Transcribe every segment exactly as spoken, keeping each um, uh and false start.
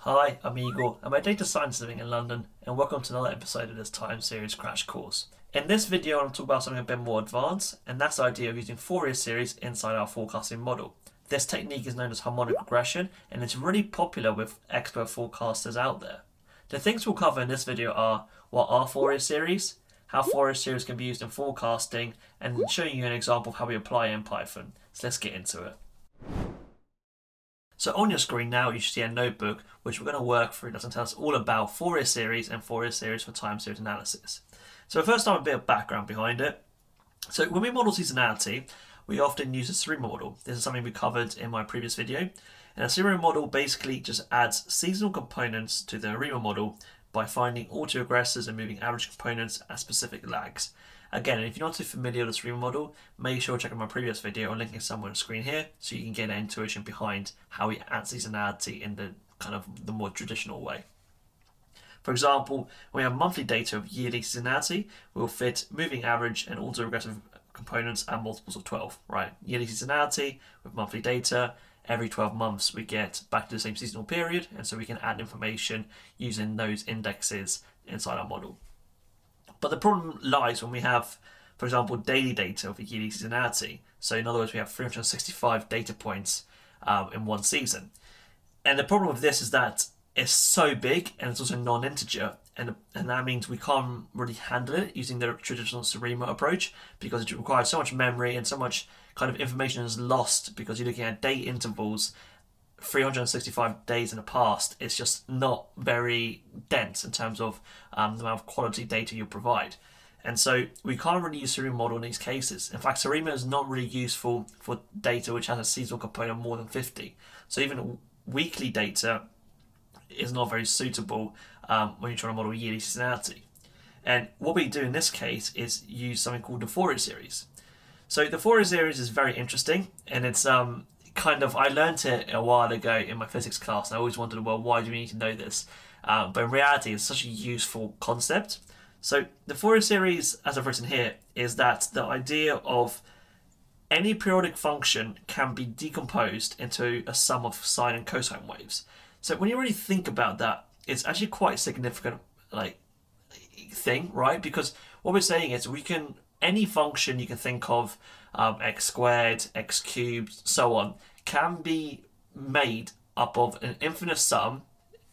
Hi, I'm Egor. I'm a data scientist living in London, and welcome to another episode of this time series crash course. In this video, I'm going to talk about something a bit more advanced, and that's the idea of using Fourier Series inside our forecasting model. This technique is known as Harmonic Regression, and it's really popular with expert forecasters out there. The things we'll cover in this video are what are Fourier Series, how Fourier Series can be used in forecasting, and showing you an example of how we apply it in Python. So let's get into it. So on your screen now you should see a notebook which we're going to work through that's going to tell us all about Fourier Series and Fourier Series for time series analysis. So first time a bit of background behind it. So when we model seasonality, we often use a Fourier model. This is something we covered in my previous video. And a Fourier model basically just adds seasonal components to the Fourier model by finding autoregressors and moving average components at specific lags. Again, if you're not too familiar with the Fourier model, make sure to check out my previous video or link it somewhere on the screen here so you can get an intuition behind how we add seasonality in the kind of the more traditional way. For example, when we have monthly data of yearly seasonality, we'll fit moving average and autoregressive components at multiples of twelve, right? Yearly seasonality with monthly data, every twelve months we get back to the same seasonal period, and so we can add information using those indexes inside our model. But the problem lies when we have, for example, daily data of a yearly seasonality. So in other words, we have three hundred sixty-five data points um, in one season. And the problem with this is that it's so big and it's also non-integer. And, and that means we can't really handle it using the traditional Fourier approach because it requires so much memory and so much kind of information is lost because you're looking at date intervals three hundred sixty-five days in the past. It's just not very dense in terms of um, the amount of quality data you provide. And so we can't really use Fourier model in these cases. In fact, Fourier is not really useful for data which has a seasonal component of more than fifty. So even weekly data is not very suitable um, when you're trying to model yearly seasonality. And what we do in this case is use something called the Fourier Series. So the Fourier Series is very interesting, and it's um, kind of, I learned it a while ago in my physics class, and I always wondered, well, why do we need to know this? Um, but in reality, it's such a useful concept. So the Fourier Series, as I've written here, is that the idea of any periodic function can be decomposed into a sum of sine and cosine waves. So when you really think about that, it's actually quite a significant like thing, right? Because what we're saying is we can, any function you can think of, um, x squared, x cubed, so on, can be made up of an infinite sum,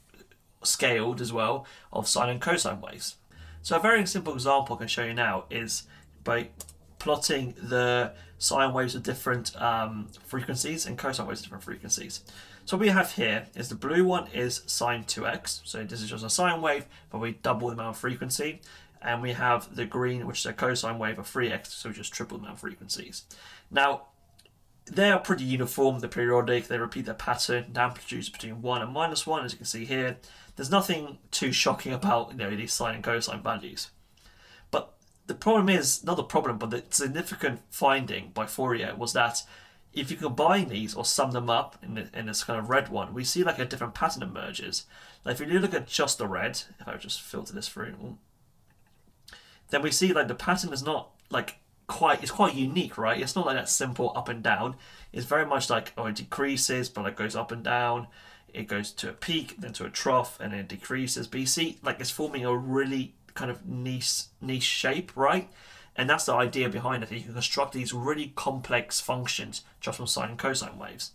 scaled as well, of sine and cosine waves. So a very simple example I can show you now is by plotting the sine waves of different um, frequencies and cosine waves of different frequencies. So what we have here is the blue one is sine two x, so this is just a sine wave, but we double the amount of frequency. And we have the green, which is a cosine wave of three x, so just triple the amount of frequencies. Now, they are pretty uniform, they're periodic, they repeat their pattern, the amplitudes between one and minus one, as you can see here. There's nothing too shocking about, you know, these sine and cosine values. But the problem is, not the problem, but the significant finding by Fourier was that if you combine these or sum them up in, the, in this kind of red one, we see like a different pattern emerges. Like if you look at just the red, if I just filter this through, then we see like the pattern is not like quite, it's quite unique, right? It's not like that simple up and down. It's very much like, oh, it decreases, but it goes up and down. It goes to a peak, then to a trough, and then it decreases. But you see, like it's forming a really kind of niche, niche shape, right? And that's the idea behind it. You can construct these really complex functions just from sine and cosine waves.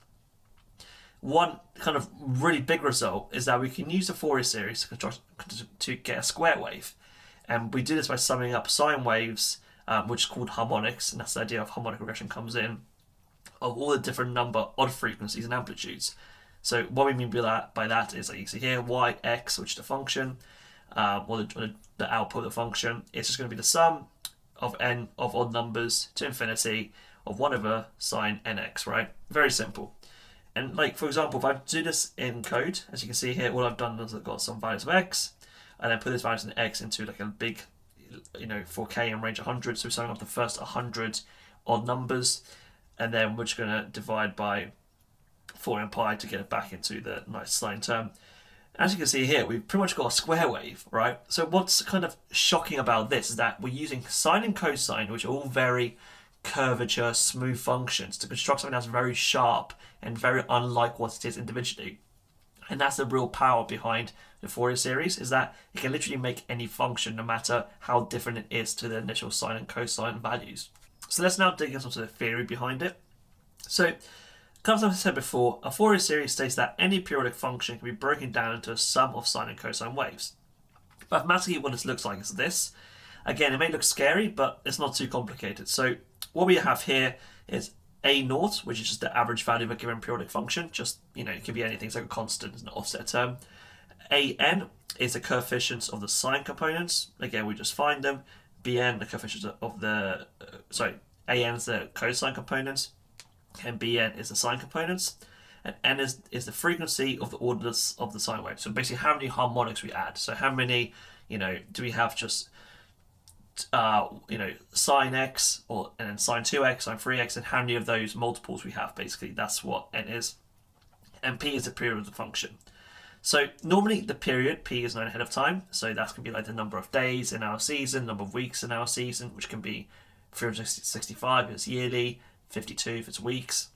One kind of really big result is that we can use the Fourier series to, construct, to get a square wave. And we do this by summing up sine waves, um, which is called harmonics, and that's the idea of harmonic regression comes in, of all the different number odd frequencies and amplitudes. So what we mean by that, by that is, like you see here, y, x, which is the function, um, or, the, or the output of the function. It's just going to be the sum of n of odd numbers to infinity of one over sine nx, right? Very simple. And like, for example, if I do this in code, as you can see here, all I've done is I've got some values of x, and then put this values in x into like a big, you know, four K and range one hundred. So we're summing up the first one hundred odd numbers, and then we're just going to divide by four and pi to get it back into the nice sine term. As you can see here, we've pretty much got a square wave, right? So what's kind of shocking about this is that we're using sine and cosine, which are all very curvature, smooth functions, to construct something that's very sharp and very unlike what it is individually. And that's the real power behind the Fourier series, is that it can literally make any function no matter how different it is to the initial sine and cosine values. So let's now dig into the theory behind it. So, as I said before, a Fourier series states that any periodic function can be broken down into a sum of sine and cosine waves. Mathematically, what this looks like is this. Again, it may look scary, but it's not too complicated. So what we have here is A naught, which is just the average value of a given periodic function. Just, you know, it can be anything, it's like a constant, it's an offset term. A n is the coefficients of the sine components. Again, we just find them. B n, the coefficients of the, uh, sorry, A n is the cosine components, and B n is the sine components. And n is, is the frequency of the orders of the sine wave. So basically how many harmonics we add. So how many, you know, do we have just, uh, you know, sine x, or and then sine two x, sine three x, and how many of those multiples we have, basically. That's what n is. And p is the period of the function. So normally the period, p, is known ahead of time. So that can be like the number of days in our season, number of weeks in our season, which can be three hundred sixty-five if it's yearly, fifty-two if it's weeks.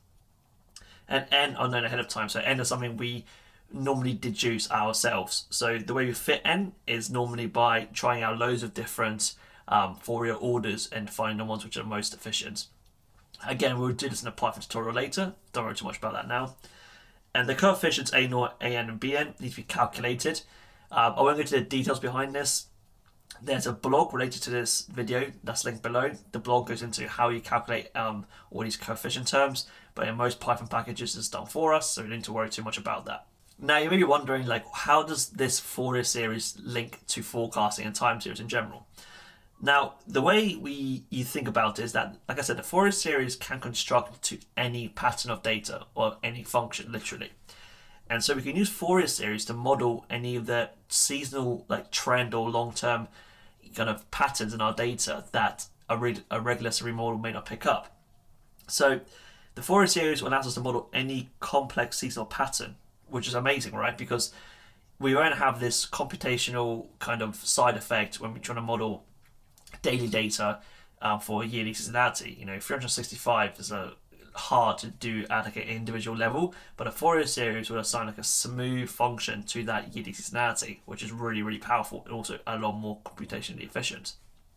And n are known ahead of time. So n is something we normally deduce ourselves. So the way we fit n is normally by trying out loads of different um, Fourier orders and finding the ones which are most efficient. Again, we'll do this in a Python tutorial later. Don't worry too much about that now. And the coefficients A naught, A n, and B n need to be calculated. Um, I won't go into the details behind this. There's a blog related to this video that's linked below. The blog goes into how you calculate um, all these coefficient terms, but in most Python packages it's done for us, so you don't need to worry too much about that. Now you may be wondering, like, how does this Fourier series link to forecasting and time series in general? Now, the way we you think about it is that, like I said, the Fourier series can construct to any pattern of data or any function, literally. And so we can use Fourier series to model any of the seasonal, like, trend or long-term kind of patterns in our data that a, re a regular series model may not pick up. So the Fourier series allows us to model any complex seasonal pattern, which is amazing, right? Because we won't have this computational kind of side effect when we're trying to model daily data um, for yearly seasonality. You know, three hundred sixty-five is a hard to do at like an individual level, but a Fourier series will assign like a smooth function to that yearly seasonality, which is really, really powerful and also a lot more computationally efficient.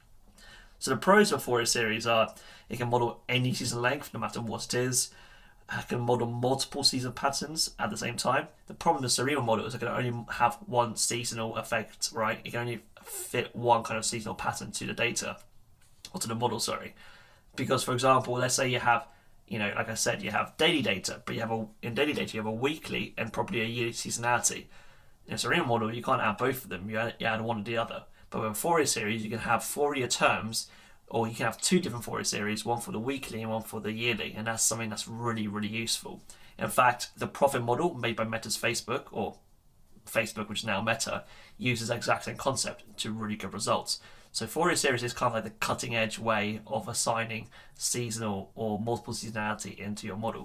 So the pros of Fourier series are it can model any season length, no matter what it is. It can model multiple season patterns at the same time. The problem with the Riemann model is it can only have one seasonal effect, right? It can only fit one kind of seasonal pattern to the data, or to the model, sorry. Because, for example, let's say you have, you know, like I said, you have daily data, but you have a in daily data you have a weekly and probably a yearly seasonality. In a Riemann model, you can't add both of them. You add, you add one or the other. But with a Fourier series, you can have Fourier terms, or you can have two different Fourier series, one for the weekly and one for the yearly, and that's something that's really, really useful. In fact, the profit model made by Meta's Facebook, or Facebook, which is now Meta, uses the exact same concept to really good results. So Fourier series is kind of like the cutting edge way of assigning seasonal or multiple seasonality into your model.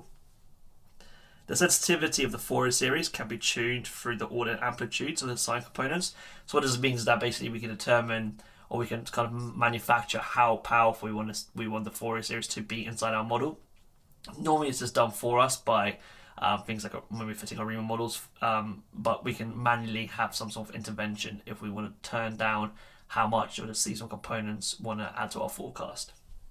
The sensitivity of the Fourier series can be tuned through the order and amplitudes of the sine components. So what this means is that basically we can determine, or we can kind of manufacture how powerful we want to, we want the Fourier series to be inside our model. Normally it's just done for us by um, things like when we're fitting our Riemann models, um, but we can manually have some sort of intervention if we want to turn down how much of the seasonal components want to add to our forecast.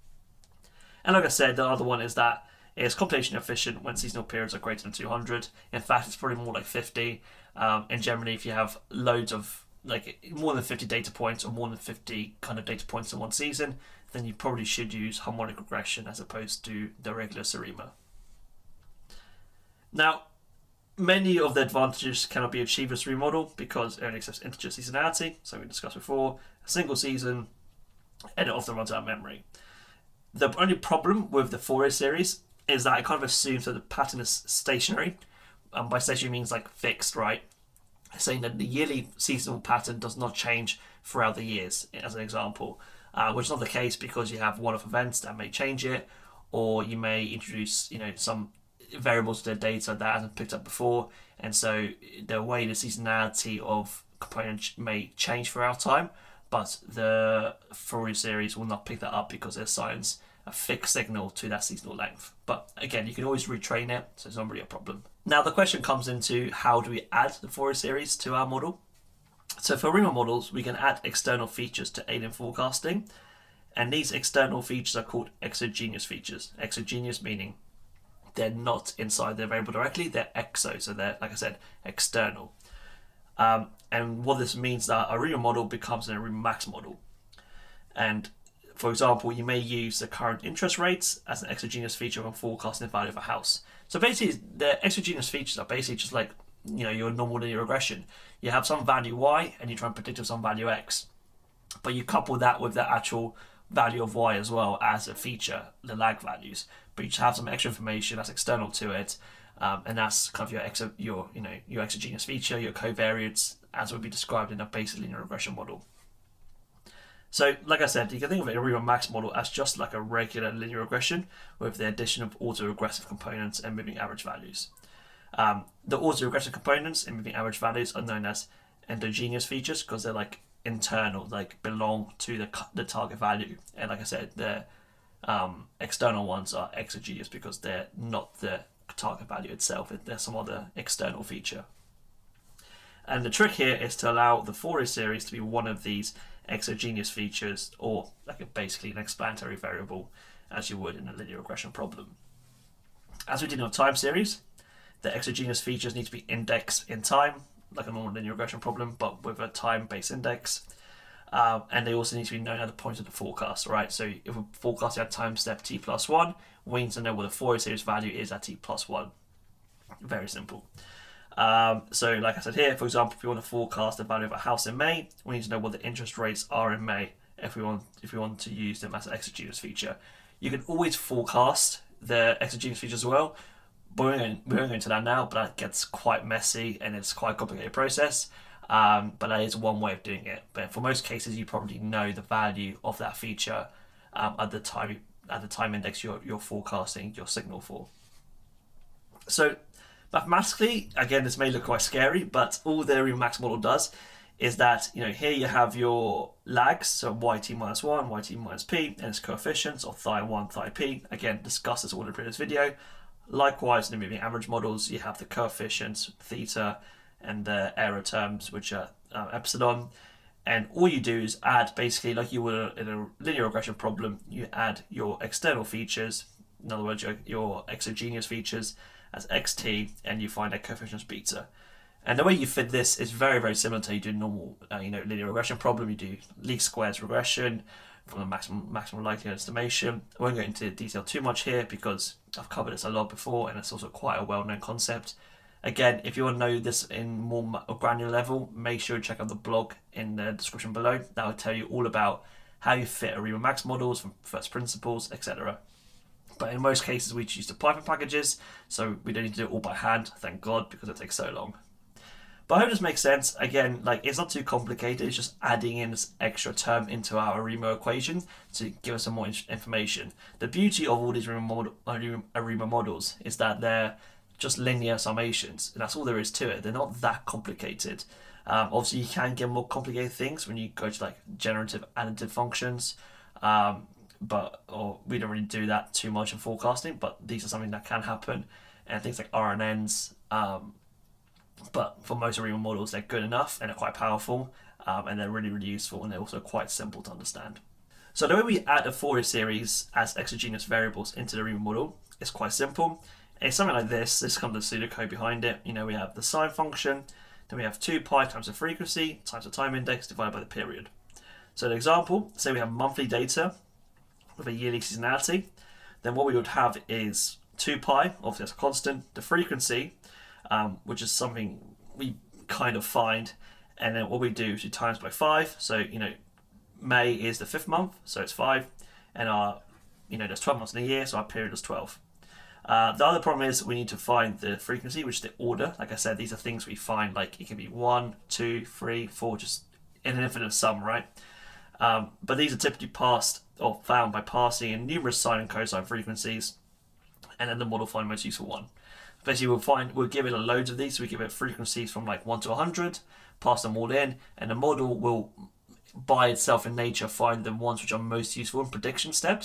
And like I said, the other one is that it's computationally efficient when seasonal periods are greater than two hundred. In fact, it's probably more like fifty. Um, and generally, if you have loads of, like more than fifty data points or more than fifty kind of data points in one season, then you probably should use harmonic regression as opposed to the regular Series. Now, many of the advantages cannot be achieved with Series model because it only accepts integer seasonality, so we discussed before, a single season, and it often runs out of memory. The only problem with the Fourier series is that it kind of assumes that the pattern is stationary. Um, by stationary means like fixed, right? Saying that the yearly seasonal pattern does not change throughout the years, as an example, uh, which is not the case because you have one-off events that may change it, or you may introduce, you know, some variables to the data that hasn't picked up before, and so the way the seasonality of components may change throughout time, but the Fourier series will not pick that up because it assigns a fixed signal to that seasonal length. But again, you can always retrain it, so it's not really a problem. Now the question comes into how do we add the Fourier series to our model? So for Riemann models, we can add external features to aid in forecasting, and these external features are called exogenous features. Exogenous meaning they're not inside the variable directly, they're exo, so they're, like I said, external. Um, and what this means that a Riemann model becomes a Riemann max model. And for example, you may use the current interest rates as an exogenous feature when forecasting the value of a house. So basically, the exogenous features are basically just like, you know, your normal linear regression. You have some value y and you try and predict with some value x, but you couple that with the actual value of y as well as a feature, the lag values. But you just have some extra information that's external to it, um, and that's kind of your exo, your you know your exogenous feature, your covariates, as would be described in a basic linear regression model. So, like I said, you can think of it, a Riemann max model as just like a regular linear regression with the addition of autoregressive components and moving average values. Um, the autoregressive components and moving average values are known as endogenous features because they're like internal, like belong to the the target value. And like I said, the um, external ones are exogenous because they're not the target value itself. They're some other external feature. And the trick here is to allow the Fourier series to be one of these exogenous features, or like a, basically an explanatory variable, as you would in a linear regression problem. As we did in a time series, the exogenous features need to be indexed in time, like a normal linear regression problem, but with a time-based index. Um, and they also need to be known at the point of the forecast, right? So if we're forecasting at time step t plus one, we need to know what the Fourier series value is at t plus one. Very simple. Um, so like I said here, for example, if we want to forecast the value of a house in May, we need to know what the interest rates are in May if we want if we want to use them as an exogenous feature. You can always forecast the exogenous features as well, but we won't, we won't go into that now, but that gets quite messy and it's quite a complicated process. Um, but that is one way of doing it. But for most cases, you probably know the value of that feature um, at the time at the time index you're, you're forecasting your signal for. So mathematically, again, this may look quite scary, but all the Riemann max model does is that, you know, here you have your lags, so yt minus one, yt minus p, and its coefficients, or phi one, phi p. Again, discussed this all in the previous video. Likewise, in the moving average models, you have the coefficients, theta, and the error terms, which are uh, epsilon. And all you do is add, basically, like you would in a linear regression problem, you add your external features, in other words, your, your exogenous features, as xt, and you find their coefficients beta. And the way you fit this is very, very similar to how you do normal, uh, you know, linear regression problem. You do least squares regression from the maximum maximum likelihood estimation. I won't go into detail too much here because I've covered this a lot before, and it's also quite a well-known concept. Again, if you want to know this in more granular level, make sure you check out the blog in the description below. That will tell you all about how you fit a Riemann max models from first principles, et cetera. But in most cases, we use the Python packages, so we don't need to do it all by hand, thank God, because it takes so long. But I hope this makes sense. Again, like, it's not too complicated. It's just adding in this extra term into our Riemann equation to give us some more information. The beauty of all these Riemann, model, Riemann models is that they're just linear summations, and that's all there is to it. They're not that complicated. Um, obviously, you can get more complicated things when you go to like generative additive functions, um, but or we don't really do that too much in forecasting. But these are something that can happen, and things like R N Ns. Um, But for most Riemann models, they're good enough and they're quite powerful, um, and they're really, really useful, and they're also quite simple to understand. So the way we add a Fourier series as exogenous variables into the Riemann model is quite simple. It's something like this. This comes with the pseudocode behind it. You know, we have the sine function, then we have two pi times the frequency times the time index divided by the period. So an example, say we have monthly data with a yearly seasonality, then what we would have is two pi, obviously that's a constant, the frequency, Um, which is something we kind of find, and then what we do is we times by five. So you know, May is the fifth month, so it's five, and our, you know, there's twelve months in a year, so our period is twelve. Uh, the other problem is we need to find the frequency, which is the order. Like I said, these are things we find, like it can be one, two, three, four, just in an infinite sum, right? Um, but these are typically passed or found by passing in numerous sine and cosine frequencies, and then the model find the most useful one. Basically, we'll find we'll give it a loads of these. So we give it frequencies from like one to a hundred, pass them all in, and the model will, by itself in nature, find the ones which are most useful in prediction steps,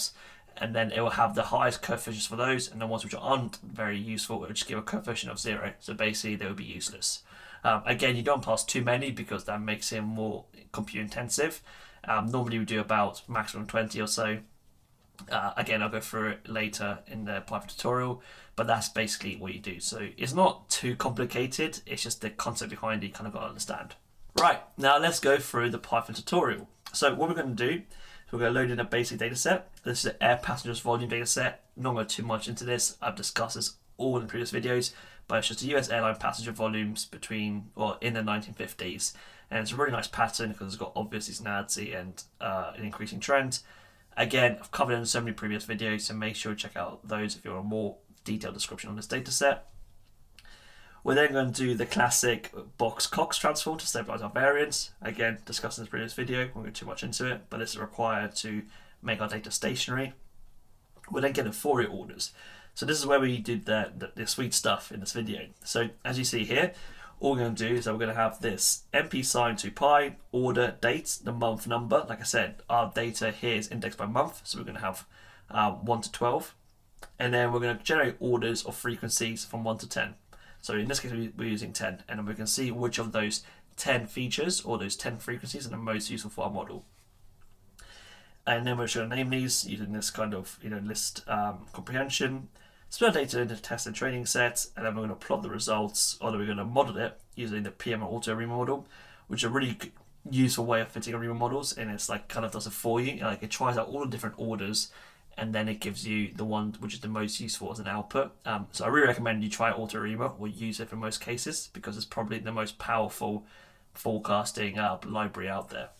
and then it will have the highest coefficients for those, and the ones which aren't very useful, it will just give a coefficient of zero. So basically, they will be useless. Um, again, you don't pass too many because that makes it more compute intensive. Um, normally, we do about maximum twenty or so. Uh, again, I'll go through it later in the Python tutorial, but that's basically what you do. So it's not too complicated, it's just the concept behind it you kind of got to understand. Right, now let's go through the Python tutorial. So what we're going to do is we're going to load in a basic data set. This is an air passengers volume data set. Not going too much into this, I've discussed this all in previous videos, but it's just a U S airline passenger volumes between, or in the nineteen fifties. And it's a really nice pattern because it's got obvious seasonality and uh, an increasing trend. Again, I've covered it in so many previous videos, so make sure to check out those if you want a more detailed description on this data set. We're then going to do the classic box-Cox transform to stabilize our variance. Again, discussed in this previous video, won't go too much into it, but this is required to make our data stationary. We're then getting Fourier orders. So this is where we did the, the, the sweet stuff in this video. So as you see here, all we're going to do is that we're going to have this np sine two pi, order, date, the month number. Like I said, our data here is indexed by month, so we're going to have uh, one to twelve. And then we're going to generate orders of frequencies from one to ten. So in this case, we're using ten. And then we can see which of those ten features or those ten frequencies are the most useful for our model. And then we're just going to name these using this kind of you know list um, comprehension. Split data into test and training sets, and then we're going to plot the results, or then we're going to model it using the P M Auto Riemann model, which is a really useful way of fitting a Riemann models, and it's like kind of does it for you. Like it tries out all the different orders, and then it gives you the one which is the most useful as an output. Um, so I really recommend you try Auto Riemann or use it for most cases because it's probably the most powerful forecasting uh, library out there.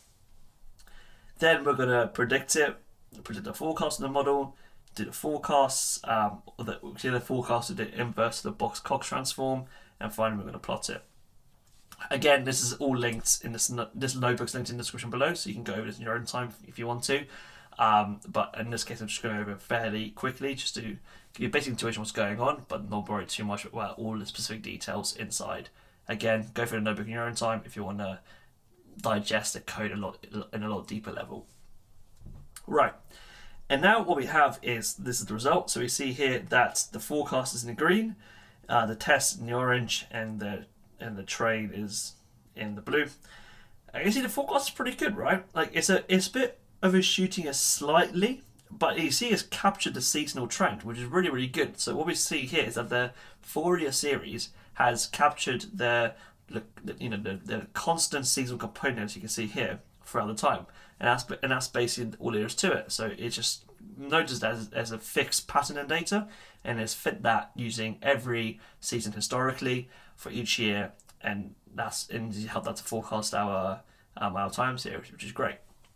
Then we're going to predict it, predict the forecast in the model. Do the forecasts, um, or the, do the forecast with the inverse of the box-Cox transform, and finally we're going to plot it. Again, this is all linked in this this notebook's linked in the description below, so you can go over this in your own time if you want to. Um, but in this case, I'm just going over it fairly quickly, just to give you a basic intuition what's going on, but not worry too much about all the specific details inside. Again, go through the notebook in your own time if you want to digest the code a lot in a lot deeper level. Right. And now what we have is, this is the result. So we see here that the forecast is in the green, uh, the test in the orange, and the and the train is in the blue. And you see the forecast is pretty good, right? Like it's a it's a bit overshooting us slightly, but you see it's captured the seasonal trend, which is really, really good. So what we see here is that the Fourier series has captured the, the you know the, the constant seasonal components you can see here throughout the time. And that's, and that's basically all there is to it. So it just notice that as, as a fixed pattern in data, and it's fit that using every season historically for each year, and that's and you help that to forecast our um, our time series, which is great.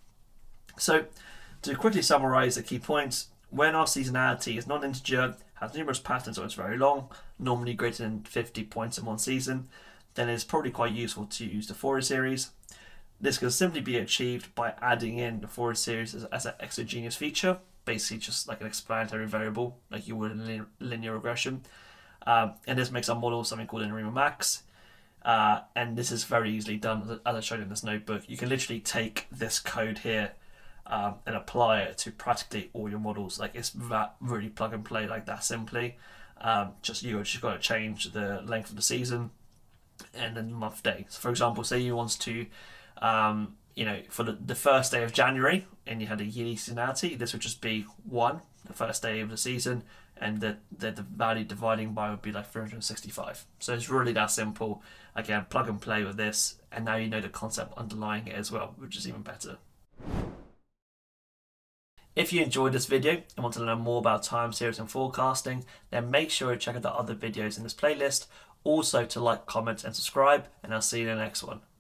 So to quickly summarize the key points, when our seasonality is non-integer, has numerous patterns, or it's very long, normally greater than fifty points in one season, then it's probably quite useful to use the Fourier series. This can simply be achieved by adding in the Fourier series as, as an exogenous feature, basically just like an explanatory variable, like you would in linear, linear regression. Um, and this makes our model something called an Riemann max. Uh, and this is very easily done, as I showed in this notebook. You can literally take this code here um, and apply it to practically all your models. Like it's that really plug and play like that simply. Um, just you just got to change the length of the season and then month day. So for example, say you want to Um, you know, for the, the first day of January, and you had a yearly seasonality, this would just be one, the first day of the season, and the, the, the value dividing by would be like three hundred sixty-five. So it's really that simple. Again, plug and play with this, and now you know the concept underlying it as well, which is even better. If you enjoyed this video and want to learn more about time series and forecasting, then make sure to check out the other videos in this playlist. Also to like, comment, and subscribe, and I'll see you in the next one.